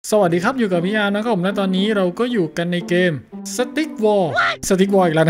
สวัสดีครับอยู่กับพี่อาร์มนะครับผมและตอนนี้เราก็อยู่กันในเกม Stick War อีกแล้วนะ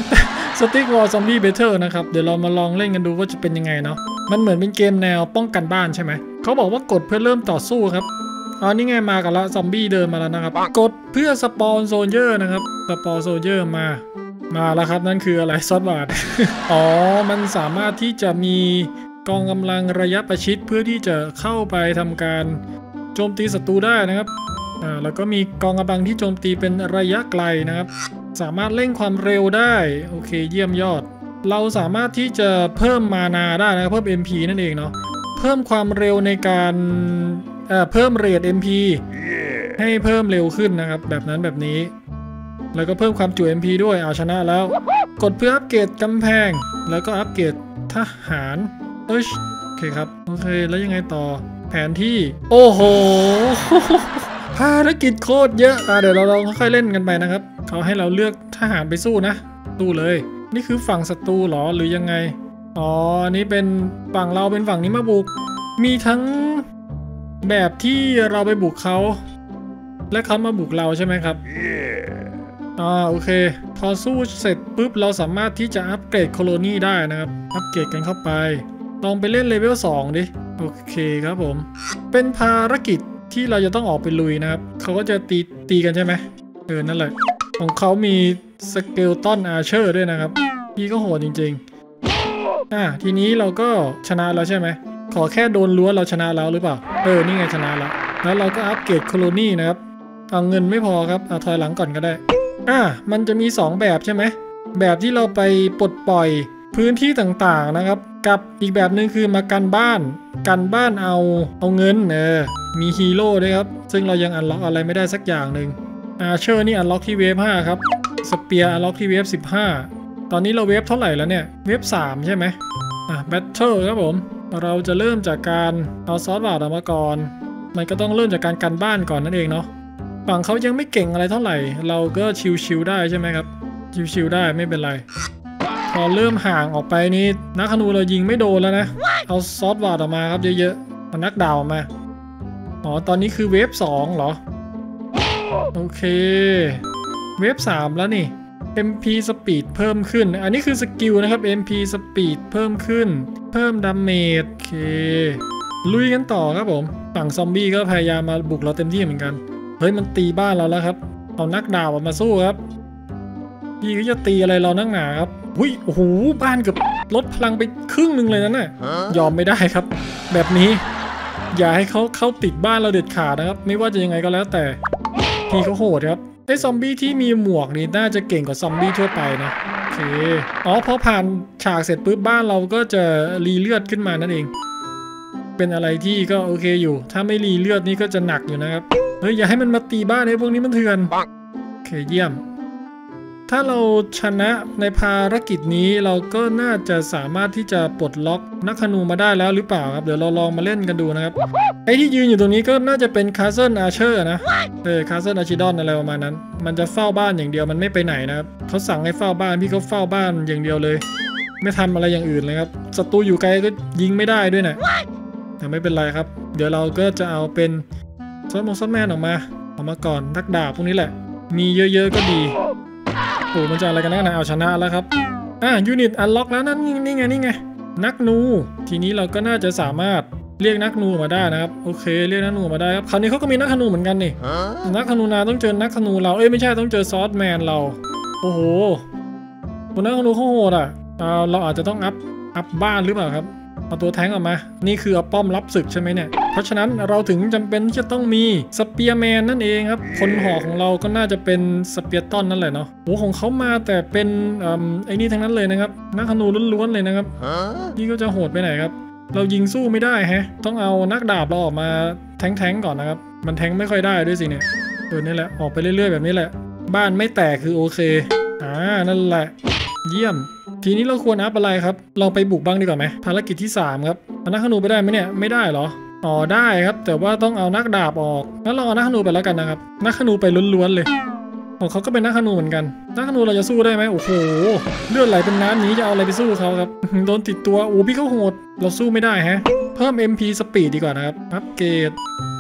Stick War Zombie Battle นะครับเดี๋ยวเรามาลองเล่นกันดูว่าจะเป็นยังไงเนาะมันเหมือนเป็นเกมแนวป้องกันบ้านใช่ไหมเขาบอกว่ากดเพื่อเริ่มต่อสู้ครับนี่ไงมากันละซอมบี้เดินมาแล้วนะครับกดเพื่อสปอนโซเยอร์นะครับสปอนโซเยอร์มาแล้วครับนั่นคืออะไรซอสบาร์ด มันสามารถที่จะมีกองกำลังระยะประชิดเพื่อที่จะเข้าไปทำการโจมตีศัตรูได้นะครับแล้วก็มีกองกำลังที่โจมตีเป็นระยะไกลนะครับสามารถเร่งความเร็วได้โอเคเยี่ยมยอดเราสามารถที่จะเพิ่มมานาได้นะครับเพิ่ม MP นั่นเองเนาะเพิ่มความเร็วในการเพิ่มเรท MP ให้เพิ่มเร็วขึ้นนะครับแบบนี้แล้วก็เพิ่มความจุ MP ด้วยเอาชนะแล้วกดเพื่ออัปเกรดกำแพงแล้วก็อัปเกรดทหารโอเคครับโอเคแล้วยังไงต่อแผนที่โอ้โห ภารกิจโคตรเยอะเดี๋ยวเราลองค่อยๆเล่นกันไปนะครับเขาให้เราเลือกทหารไปสู้นะสู้เลยนี่คือฝั่งศัตรูหรอหรือยังไงอันนี้เป็นฝั่งเราเป็นฝั่งนี้มาบุกมีทั้งแบบที่เราไปบุกเขาและเขามาบุกเราใช่ไหมครับโอเคพอสู้เสร็จปุ๊บเราสามารถที่จะอัปเกรดโคโลนีได้นะครับอัปเกรดกันเข้าไปลองไปเล่นเลเวล2ดิโอเคครับผมเป็นภารกิจที่เราจะต้องออกไปลุยนะครับเขาก็จะตีกันใช่ไหมนั่นแหละของเขามีสเกลตันอาร์เชอร์ด้วยนะครับพี่ก็โหดจริงๆทีนี้เราก็ชนะแล้วใช่ไหมขอแค่โดนล้วเราชนะแล้วหรือเปล่านี่ไงชนะแล้วเราก็อัปเกรดโคโลนีนะครับเอาเงินไม่พอครับเอาถอยหลังก่อนก็ได้มันจะมี2แบบใช่ไหมแบบที่เราไปปลดปล่อยพื้นที่ต่างๆนะครับกับอีกแบบหนึ่งคือมากันบ้านเอาเงินมีฮีโร่ด้วยครับซึ่งเรายังอันล็อกอะไรไม่ได้สักอย่างหนึ่งเชอร์นี่อันล็อกที่เวฟ5ครับสเปียร์อันล็อกที่เวฟ15ตอนนี้เราเวฟเท่าไหร่แล้วเนี่ยเวฟ3ใช่ไหมแบทเทิลครับผมเราจะเริ่มจากการเอาซอสบาร์ดออกมาก่อนมันก็ต้องเริ่มจากการกันบ้านก่อนนั่นเองเนาะฝั่งเขายังไม่เก่งอะไรเท่าไหร่เราก็ชิวๆได้ใช่ไหมครับชิวๆได้ไม่เป็นไรพอเริ่มห่างออกไปนี่นักธนูเรายิงไม่โดนแล้วนะเอาซอสบาร์ดออกมาครับเยอะๆเอานักดาวมาตอนนี้คือเวฟ2เหรอโอเคเวฟ3แล้วนี่ MP Speed เพิ่มขึ้นอันนี้คือสกิลนะครับ MP Speed เพิ่มขึ้นเพิ่มดาเมจโอเคลุยกันต่อครับผมฝั่งซอมบี้ก็พยายามมาบุกเราเต็มที่เหมือนกันเฮ้ยมันตีบ้านเราแล้วครับเอานักดาวมาสู้ครับพี่ก็จะตีอะไรเรานักหนาครับโอ้โหบ้านเกือบลดพลังไปครึ่งหนึ่งเลยนั่นน่ะยอมไม่ได้ครับแบบนี้อย่าให้เขาเข้าติดบ้านเราเด็ดขาดนะครับไม่ว่าจะยังไงก็แล้วแต่พี่เขาโหดครับไอ้ซอมบี้ที่มีหมวกนี่น่าจะเก่งกว่าซอมบี้ทั่วไปนะโอเคพอผ่านฉากเสร็จปุ๊บบ้านเราก็จะรีเลือดขึ้นมานั่นเองเป็นอะไรที่ก็โอเคอยู่ถ้าไม่รีเลือดนี่ก็จะหนักอยู่นะครับเฮ้ยอย่าให้มันมาตีบ้านไอ้พวกนี้มันเถื่อนโอเคเยี่ยมถ้าเราชนะในภารกิจนี้เราก็น่าจะสามารถที่จะปลดล็อกนักธนูมาได้แล้วหรือเปล่าครับเดี๋ยวเราลองมาเล่นกันดูนะครับไอ้ที่ยืนอยู่ตรงนี้ก็น่าจะเป็นคาสเซิลอาร์เชอร์นะคาสเซิลอาร์ชิดอนอะไรประมาณนั้นมันจะเฝ้าบ้านอย่างเดียวมันไม่ไปไหนนะครับเขาสั่งให้เฝ้าบ้านพี่เขาเฝ้าบ้านอย่างเดียวเลยไม่ทำอะไรอย่างอื่นเลยครับศัตรูอยู่ไกลก็ยิงไม่ได้ด้วยนะแต่ไม่เป็นไรครับเดี๋ยวเราก็จะเอาเป็นซอสแมนออกมาก่อนนักดาบพวกนี้แหละมีเยอะๆก็ดีโอ้มันจะอะไรกันนะเอาชนะแล้วครับยูนิตอันล็อกแล้วนั่นนี่ไงนักนูทีนี้เราก็น่าจะสามารถเรียกนักนูมาได้นะครับโอเคเรียกนักนูมาได้ครับคราวนี้เขาก็มีนักธนูเหมือนกันนี่นักธนูนาต้องเจอนักธนูเราไม่ใช่ต้องเจอซอสแมนเราโอ้โหนักธนูเขาโหดเราอาจจะต้องอัพบ้านหรือเปล่าครับเอาตัวแทงออกมานี่คือเอาป้อมรับศึกใช่ไหมเนี่ยเพราะฉะนั้นเราถึงจำเป็นที่จะต้องมีสเปียร์แมนนั่นเองครับคนห่อของเราก็น่าจะเป็นสเปียร์ต้นนั่นแหละเนาะโอ้ของเขามาแต่เป็นไอ้นี่ทั้งนั้นเลยนะครับนักธนูล้วนๆเลยนะครับนี่ก็จะโหดไปไหนครับเรายิงสู้ไม่ได้ต้องเอานักดาบเราออกมาแทงก่อนนะครับมันแทงไม่ค่อยได้ด้วยสิเนี่ยนี่แหละออกไปเรื่อยๆแบบนี้แหละบ้านไม่แตกคือโอเคนั่นแหละเยี่ยมทีนี้เราควรอัพอะไรครับลองไปบุกบ้างดีกว่าไหมภารกิจที่3ครับเอานักธนูไปได้ไหมเนี่ยไม่ได้เหรอได้ครับแต่ว่าต้องเอานักดาบออกงั้นเราเอานักธนูไปแล้วกันนะครับนักธนูไปล้วนๆเลยของเขาก็เป็นนักธนูเหมือนกันนักธนูเราจะสู้ได้ไหมโอ้โหเลือดไหลเป็นน้ำนี้จะเอาอะไรไปสู้เขาครับโดนติดตัวพี่เขาโหดเราสู้ไม่ได้เพิ่ม MP Speed ดีกว่านะครับอัปเกรด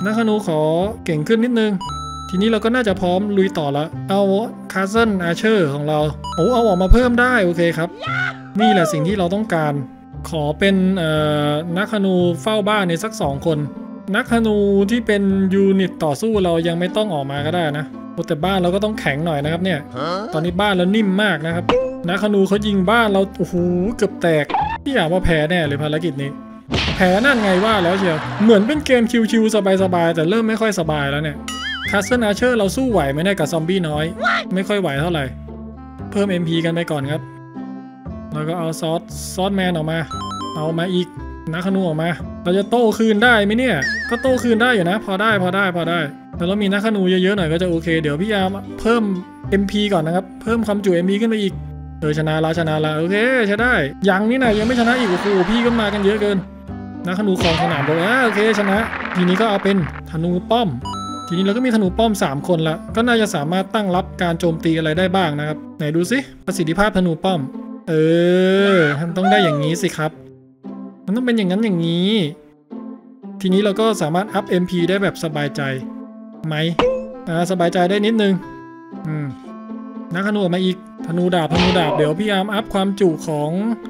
นักธนูขอเก่งขึ้นนิดนึงทีนี้เราก็น่าจะพร้อมลุยต่อแล้วเอาคาสเซิลอาร์เชอร์ของเราเอาออกมาเพิ่มได้โอเคครับนี่แหละสิ่งที่เราต้องการขอเป็นนักธนูเฝ้าบ้านในสัก2คนนักธนูที่เป็นยูนิตต่อสู้เรายังไม่ต้องออกมาก็ได้นะแต่บ้านเราก็ต้องแข็งหน่อยนะครับเนี่ยตอนนี้บ้านเรานิ่มมากนะครับนักธนูเขายิงบ้านเราโอ้โหเกือบแตกพี่อยากว่าแพ้แน่เลยภารกิจนี้แพ้นั่นไงว่าแล้วเชียวเหมือนเป็นเกมชิวๆสบายๆแต่เริ่มไม่ค่อยสบายแล้วเนี่ยคาสเซิลอาร์เชอร์เราสู้ไหวไหมเนี่ยกับซอมบี้น้อยไม่ค่อยไหวเท่าไหร่เพิ่ม MP กันไปก่อนครับแล้วก็เอาซอสแมนออกมาเอามาอีกนักธนูออกมาเราจะโต้คืนได้ไหมเนี่ยก็โต้คืนได้อยู่นะพอได้แต่เรามีนักธนูเยอะๆหน่อยก็จะโอเคเดี๋ยวพี่ยามเพิ่ม MP ก่อนนะครับเพิ่มความจุ MP ขึ้นไปอีกชนะละโอเคใช้ได้ยังนี่นะยังไม่ชนะอีกโอ้โหพี่ก็มากันเยอะเกินนักธนูของสนามบอกโอเคชนะทีนี้ก็เอาเป็นธนูป้อมทีนี้เราก็มีธนูป้อม3คนละก็น่าจะสามารถตั้งรับการโจมตีอะไรได้บ้างนะครับไหนดูสิประสิทธิภาพธนูป้อมมันต้องได้อย่างนี้สิครับมันต้องเป็นอย่างนั้นอย่างนี้ทีนี้เราก็สามารถอัพ MP ได้แบบสบายใจไหมสบายใจได้นิดนึงนักธนูออกมาอีกธนูดาบเดี๋ยวพี่อาร์มอัพความจุของ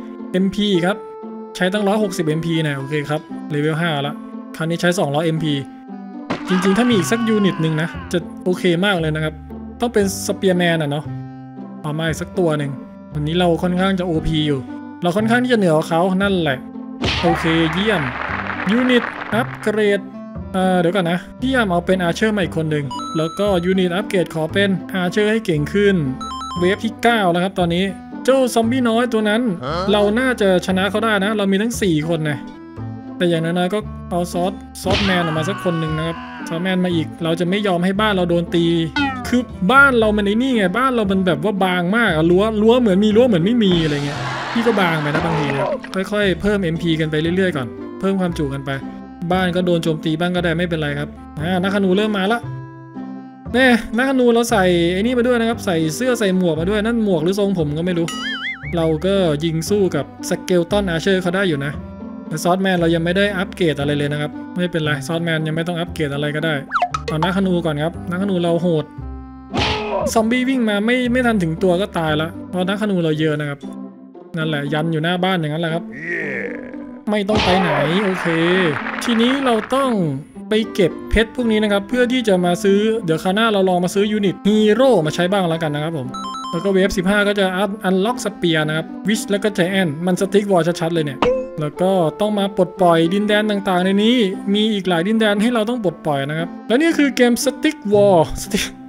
MP ครับใช้ตั้ง160 MP นะโอเคครับเลเวล5แล้วคราวนี้ใช้200 MP จริงๆถ้ามีอีกสักยูนิตหนึ่งนะจะโอเคมากเลยนะครับต้องเป็นสเปียร์แมนเนาะเอามาอีกสักตัวหนึ่งวันนี้เราค่อนข้างจะ OP อยู่เราค่อนข้างที่จะเหนือกว่าเขานั่นแหละโอเคเยี่ยมยูนิตอัปเกรดเดี๋ยวก่อนนะพี่ยามเอาเป็นอาร์เชอร์ใหม่คนหนึ่งแล้วก็ยูนิตอัปเกรดขอเป็นอาร์เชอร์ให้เก่งขึ้นเวฟที่9แล้วครับตอนนี้เจ้าซอมบี้น้อยตัวนั้นเราน่าจะชนะเขาได้นะเรามีทั้ง4คนนะแต่อย่างน้อยๆก็เอาซอสแมนออกมาสักคนหนึ่งนะครับซอสแมนมาอีกเราจะไม่ยอมให้บ้านเราโดนตีคือบ้านเรามันนี่ไงบ้านเรามันแบบว่าบางมากรั้วเหมือนมีรั้วเหมือนไม่มีอะไรเงี้ยพี่ก็บางไปนะบางทีนะค่อยๆเพิ่ม MP กันไปเรื่อยๆก่อนเพิ่มความจุกันไปบ้านก็โดนโจมตีบ้างก็ได้ไม่เป็นไรครับนักธนูเริ่มมาละเนี่ยนักธนูเราใส่ไอ้นี่มาด้วยนะครับใส่เสื้อใส่หมวกมาด้วยนั่นหมวกหรือทรงผมก็ไม่รู้เราก็ยิงสู้กับสเกลตันอาร์เชอร์เขาได้อยู่นะแต่ซอสแมนเรายังไม่ได้อัปเกรดอะไรเลยนะครับไม่เป็นไรซอสแมนยังไม่ต้องอัปเกรดอะไรก็ได้เอานักธนูก่อนครับนักธนูเราโหดซอมบี้วิ่งมาไม่ทันถึงตัวก็ตายละเพราะนักธนูเราเยอะนะครับนั่นแหละยันอยู่หน้าบ้านอย่างนั้นแหละครับไม่ต้องไปไหนโอเคทีนี้เราต้องไปเก็บเพชรพวกนี้นะครับเพื่อที่จะมาซื้อเดี๋ยวคราวหน้าเราลองมาซื้อยูนิตฮีโร่มาใช้บ้างแล้วกันนะครับผมแล้วก็เวฟ15ก็จะอันล็อกสเปียร์นะครับวิชแล้วก็ไจแอนท์มันสติ๊กวอลชัดๆเลยเนี่ยแล้วก็ต้องมาปลดปล่อยดินแดนต่างๆในนี้มีอีกหลายดินแดนให้เราต้องปลดปล่อยนะครับแล้วนี่คือเกมสติ๊กวอลซ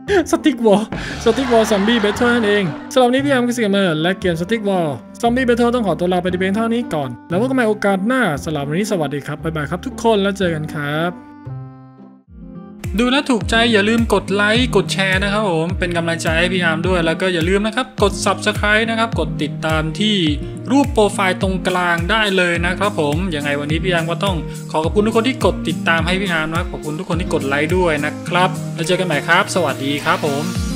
อมบี้เบทเทิลนั่นเองสำหรับนี้พี่อาร์มก็เสียมาและเกมสติ๊กวอลซอมบี้เบทเทิลต้องขอตัวลาไปเพียงเท่านี้ก่อนแล้วพบกันใหม่โอกาสหน้าสำหรับวันนี้สวัสดีครับบ๊ายบายครับทุกคนแล้วเจอกันครับดูแลถูกใจอย่าลืมกดไลค์กดแชร์นะครับผมเป็นกำลังใจให้พี่อาร์มด้วยแล้วก็อย่าลืมนะครับกด Subscribe นะครับกดติดตามที่รูปโปรไฟล์ตรงกลางได้เลยนะครับผมยังไงวันนี้พี่อาร์มก็ต้องขอบคุณทุกคนที่กดติดตามให้พี่อาร์มนะขอบคุณทุกคนที่กดไลค์ด้วยนะครับแล้วเจอกันใหม่ครับสวัสดีครับผม